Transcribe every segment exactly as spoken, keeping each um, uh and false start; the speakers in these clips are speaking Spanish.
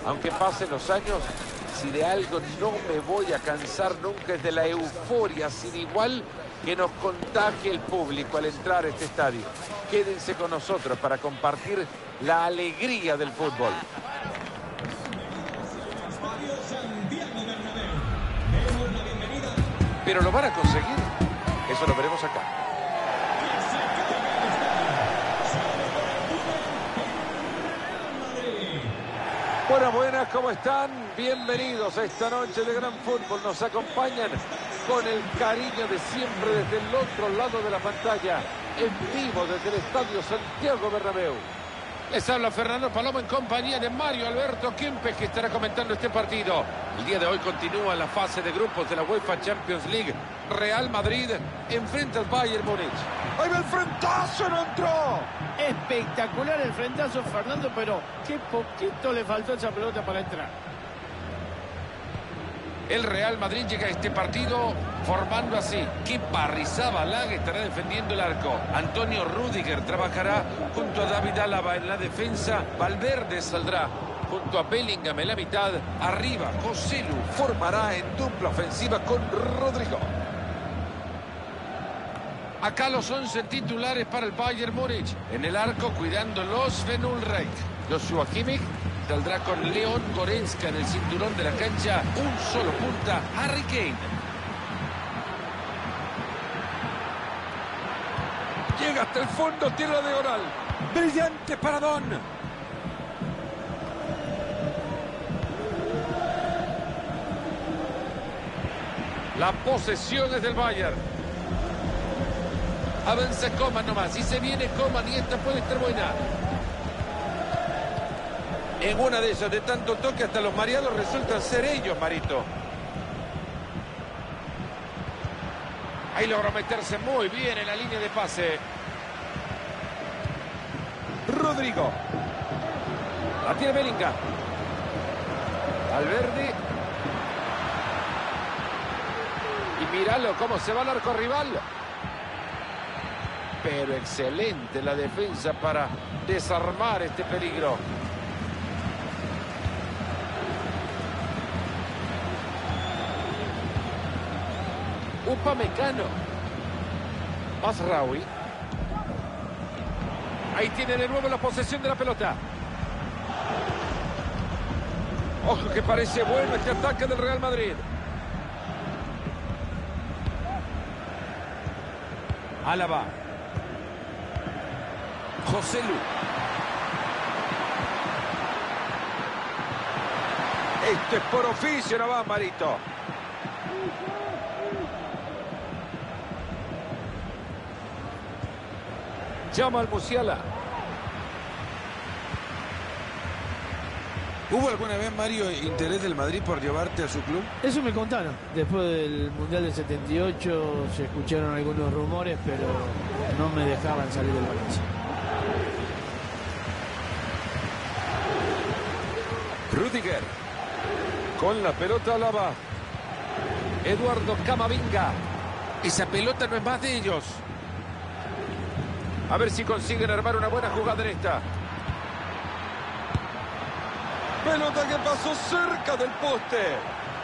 Aunque pasen los años, si de algo no me voy a cansar nunca es de la euforia sin igual que nos contagie el público al entrar a este estadio. Quédense con nosotros para compartir la alegría del fútbol. ¿Pero lo van a conseguir? Eso lo veremos acá. Buenas, buenas, ¿cómo están? Bienvenidos a esta noche de gran fútbol. Nos acompañan con el cariño de siempre desde el otro lado de la pantalla, en vivo desde el Estadio Santiago Bernabéu. Les habla Fernando Palomo en compañía de Mario Alberto Kempes, que estará comentando este partido. El día de hoy continúa la fase de grupos de la UEFA Champions League. Real Madrid enfrenta al Bayern Múnich. ¡Ahí va el frentazo! ¡No entró! Espectacular el frentazo, Fernando, pero qué poquito le faltó a esa pelota para entrar. El Real Madrid llega a este partido formando así. Kepa Arrizabalaga estará defendiendo el arco. Antonio Rüdiger trabajará junto a David Alaba en la defensa. Valverde saldrá junto a Bellingham en la mitad. Arriba, José Lu formará en dupla ofensiva con Rodrigo. Acá los once titulares para el Bayern Múnich. En el arco cuidándolos Sven Ulreich. Joshua Kimmich saldrá con Leon Goretzka en el cinturón de la cancha. Un solo punta, Harry Kane. Llega hasta el fondo, tierra de Oral. Brillante paradón. La posesión es del Bayern. Avanza Coman nomás. Y se viene Coman y esta puede estar buena. En una de esas, de tanto toque, hasta los mareados resultan ser ellos, Marito. Ahí logró meterse muy bien en la línea de pase. Rodrigo. La tiene Bellingham. Valverde. Y míralo cómo se va al arco rival. Pero excelente la defensa para desarmar este peligro. Upamecano. Mazraoui. Ahí tiene de nuevo la posesión de la pelota. Ojo que parece bueno este ataque del Real Madrid. Alaba. José Lu. Esto es por oficio, no va, Marito. Llama al Musiala. ¿Hubo alguna vez, Mario, interés del Madrid por llevarte a su club? Eso me contaron. Después del Mundial del setenta y ocho se escucharon algunos rumores, pero no me dejaban salir del Valencia. Rüdiger. Con la pelota Alaba. Eduardo Camavinga. Esa pelota no es más de ellos. A ver si consiguen armar una buena jugada en esta. Pelota que pasó cerca del poste.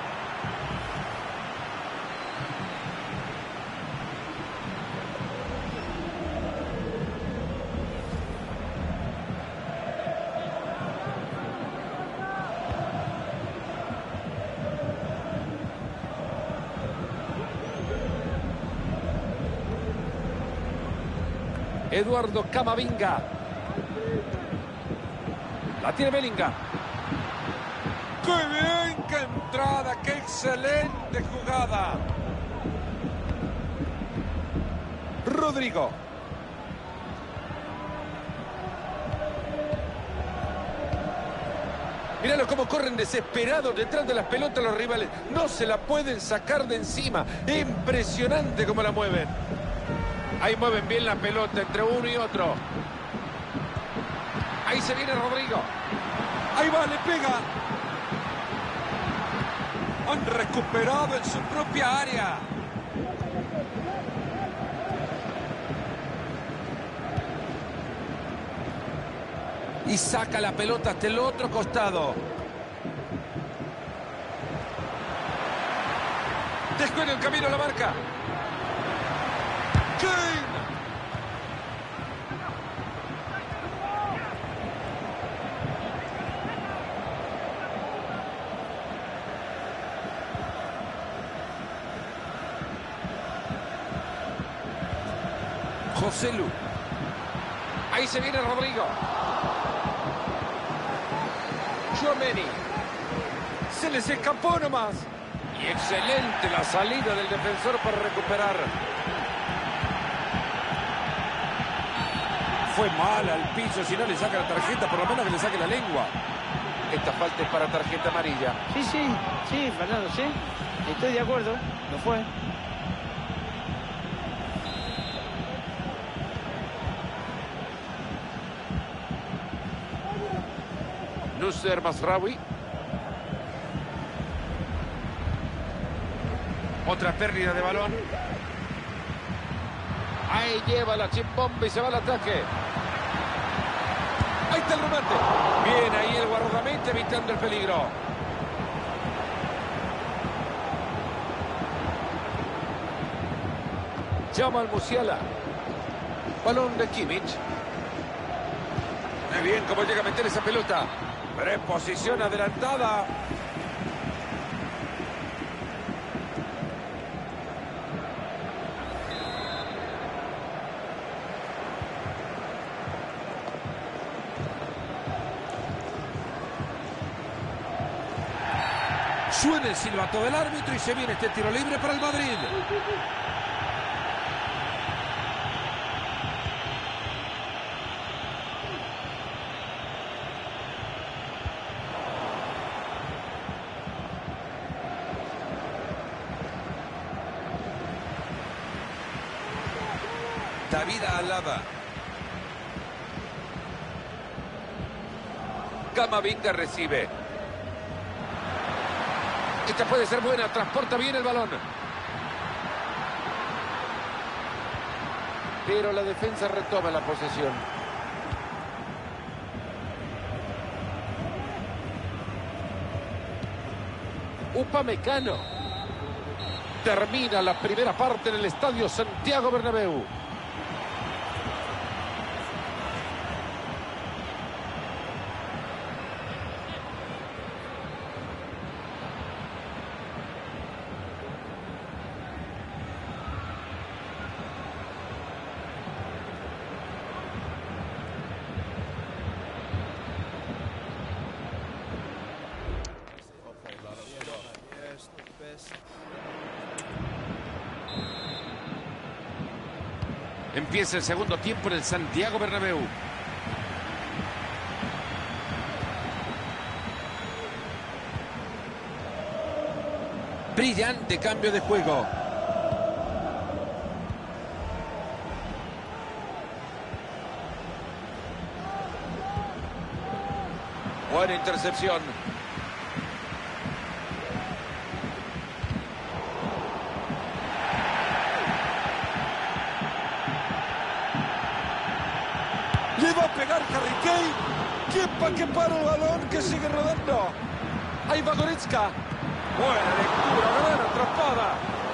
Eduardo Camavinga. La tiene Bellingham. ¡Qué bien! ¡Qué entrada! ¡Qué excelente jugada! Rodrigo. Míralo cómo corren desesperados detrás de las pelotas los rivales. No se la pueden sacar de encima. Impresionante cómo la mueven. Ahí mueven bien la pelota entre uno y otro. Ahí se viene Rodrigo. Ahí va, le pega. Han recuperado en su propia área. Y saca la pelota hasta el otro costado. Buscó en el camino la marca. Kane. José Lu. Ahí se viene Rodrigo. Tchouaméni. Se les escapó nomás. Y excelente la salida del defensor para recuperar. Fue mal al piso. Si no le saca la tarjeta, por lo menos que le saque la lengua. Esta falta es para tarjeta amarilla. Sí, sí, sí, Fernando, sí. Estoy de acuerdo. Lo fue. Nusser Mazraoui. Otra pérdida de balón. Ahí lleva la chimbomba y se va al ataque. Ahí está el remate. Bien ahí el guardameta evitando el peligro. Llama al Musiala. Balón de Kimmich. Muy bien cómo llega a meter esa pelota. Preposición adelantada. Suena el silbato del árbitro y se viene este tiro libre para el Madrid. David Alaba. Camavinga recibe. Esta puede ser buena, transporta bien el balón. Pero la defensa retoma la posesión. Upamecano. Termina la primera parte en el estadio Santiago Bernabéu. Empieza el segundo tiempo en el Santiago Bernabéu. Brillante cambio de juego. Buena intercepción. Le va a pegar Harry Kane. ¿Quién pa' que para el balón que sigue rodando? Ahí va Goretzka. Buena lectura, gran atrapada.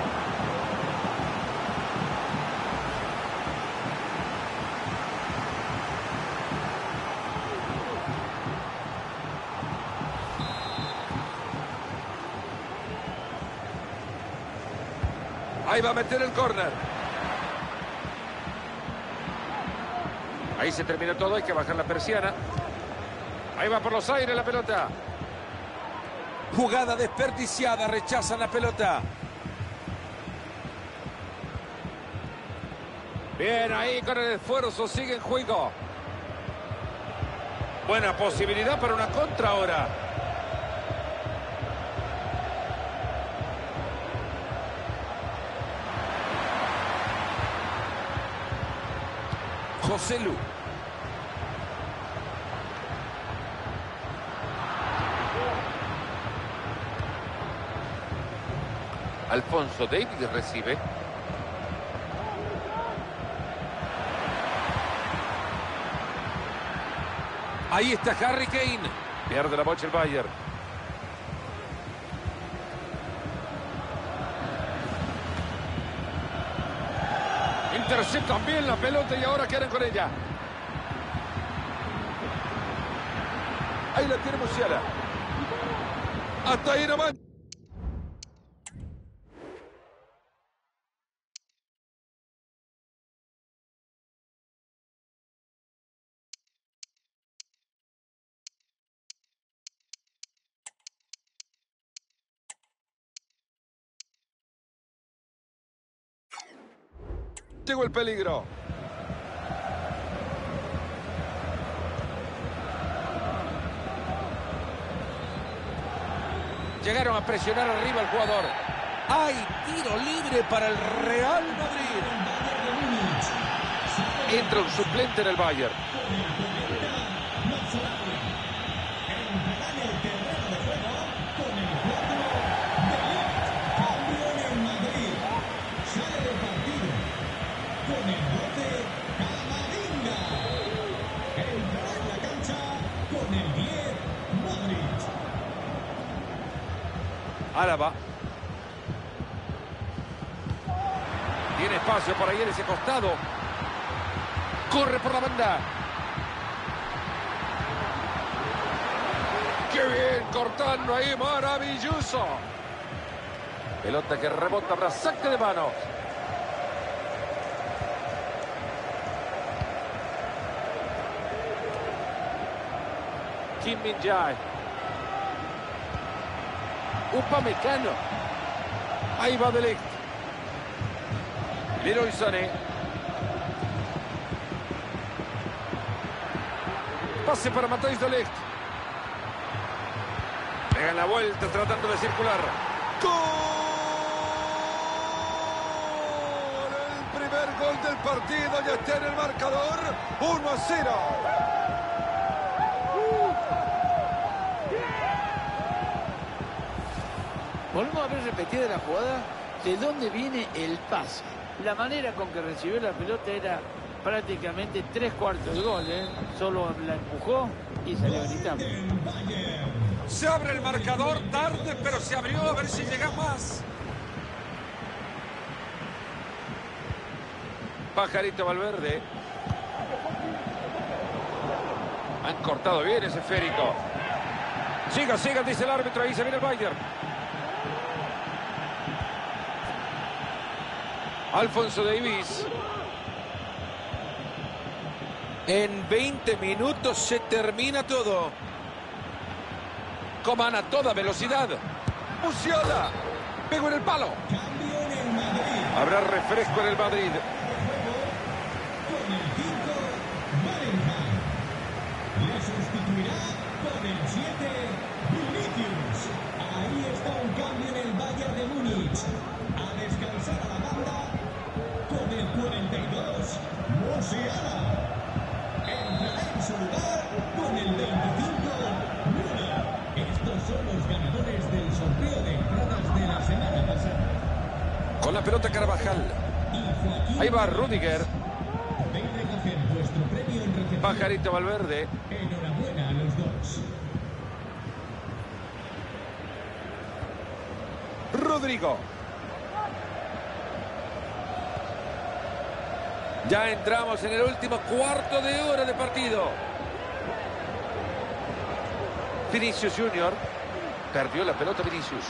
Ahí va a meter el córner. Ahí se terminó todo, hay que bajar la persiana. Ahí va por los aires la pelota. Jugada desperdiciada, rechazan la pelota. Bien, ahí con el esfuerzo, sigue en juego. Buena posibilidad para una contra ahora. José Lu. Alphonso Davies recibe. Ahí está Harry Kane. Pierde la bocha el Bayern. Interceptan bien la pelota y ahora quedan con ella. Ahí la tiene Musiala. Hasta ahí nomás. Llegó el peligro. Llegaron a presionar arriba al jugador. Hay tiro libre para el Real Madrid. Entra un suplente en el Bayern. Álava. Tiene espacio por ahí en ese costado. Corre por la banda. ¡Qué bien! Cortando ahí, maravilloso. Pelota que rebota para saque de mano. Kim Min-jae. Upamecano. Ahí va De Ligt. Leroy Sané. Pase para Matthijs De Ligt. Pegan la vuelta tratando de circular. ¡Gol! El primer gol del partido ya está en el marcador. uno a cero. Volvemos a ver repetida la jugada de dónde viene el pase. La manera con que recibió la pelota era prácticamente tres cuartos de gol, ¿eh? Solo la empujó y salió gritando. Se abre el marcador tarde, pero se abrió, a ver si llega más. Pajarito Valverde. Han cortado bien ese esférico. Siga, siga, dice el árbitro. Ahí se viene el Bayern. Alphonso Davies. En veinte minutos se termina todo. Coman a toda velocidad. Musiala. Pegó en el palo. Habrá refresco en el Madrid. Le sustituirá con el siete, Vinicius. Ahí está un cambio en el Bayern de Múnich. A descansar a la banda con el cuarenta y dos, Musiala. Entrará en su lugar con el veinticinco, Müller. Estos son los ganadores del sorteo de entradas de la semana pasada. Con la pelota Carvajal. Ahí va Rudiger. Ven a recoger vuestro premio en recepción. Pajarito Valverde. Enhorabuena a los dos. Rodrigo. Ya entramos en el último cuarto de hora de partido. Vinicius Junior. Perdió la pelota Vinicius.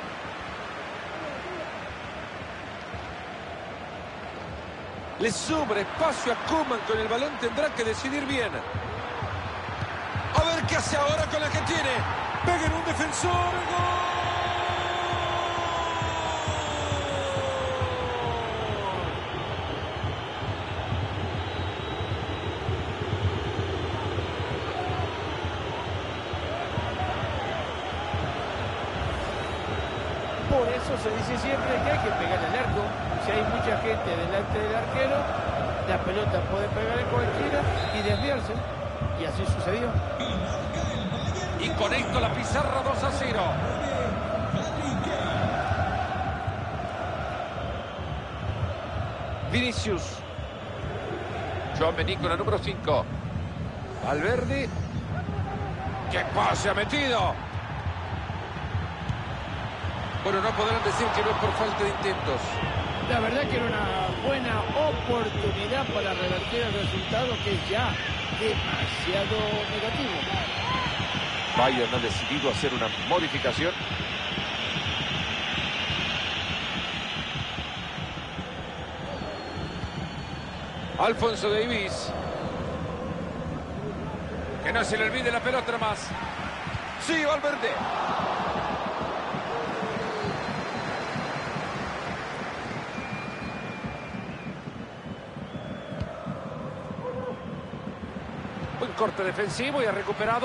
Le sobra espacio a Koeman con el balón. Tendrá que decidir bien. A ver qué hace ahora con la que tiene. Pega en un defensor. ¡Gol! Por eso se dice siempre que hay que pegar al arco. Si hay mucha gente delante del arquero, la pelota puede pegar en cualquiera y desviarse. Y así sucedió. Y con esto la pizarra dos a cero. Vinicius. Tchouaméni con la número cinco. Valverde. ¡Qué pase ha metido! Bueno, no podrán decir que no es por falta de intentos. La verdad que era una buena oportunidad para revertir el resultado, que es ya demasiado negativo. Bayern ha decidido hacer una modificación. Alphonso Davies. Que no se le olvide la pelota más. Sí, Valverde. Buen corte defensivo y ha recuperado.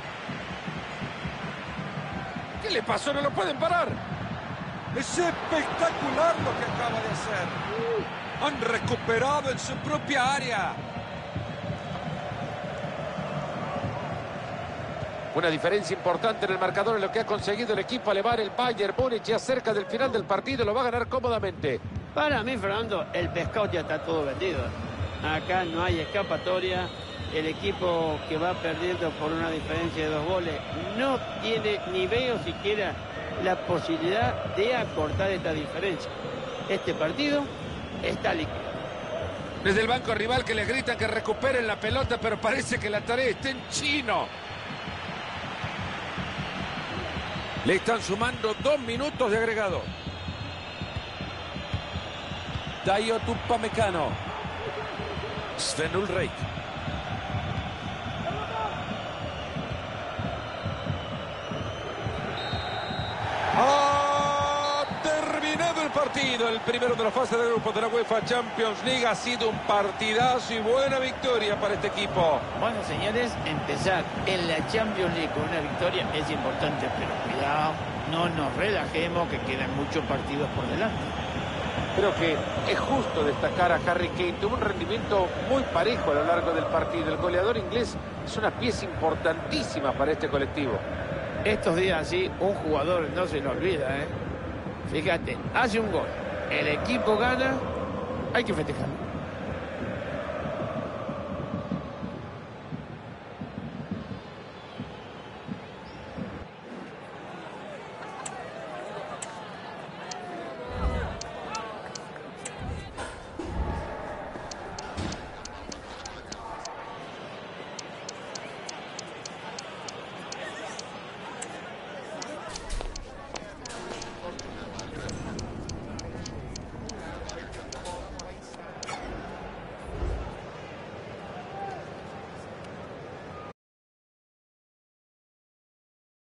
¿Qué le pasó? No lo pueden parar. Es espectacular lo que acaba de hacer. Han recuperado en su propia área. Una diferencia importante en el marcador en lo que ha conseguido el equipo alemán. El Bayern Múnich ya cerca del final del partido. Lo va a ganar cómodamente. Para mí, Fernando, el pescado ya está todo vendido. Acá no hay escapatoria. El equipo que va perdiendo por una diferencia de dos goles no tiene ni veo siquiera la posibilidad de acortar esta diferencia. Este partido está líquido. Desde el banco rival que le gritan que recuperen la pelota, pero parece que la tarea está en chino. Le están sumando dos minutos de agregado. Dayot Upamecano. Sven Ulreich. Ha terminado el partido. El primero de la fase de grupos de la UEFA Champions League. Ha sido un partidazo y buena victoria para este equipo. Bueno, señores, empezar en la Champions League con una victoria es importante, pero cuidado, no nos relajemos, que quedan muchos partidos por delante. Creo que es justo destacar a Harry Kane. Tuvo un rendimiento muy parejo a lo largo del partido. El goleador inglés es una pieza importantísima para este colectivo. Estos días así, un jugador no se lo olvida, ¿eh? Fíjate, hace un gol, el equipo gana, hay que festejarlo.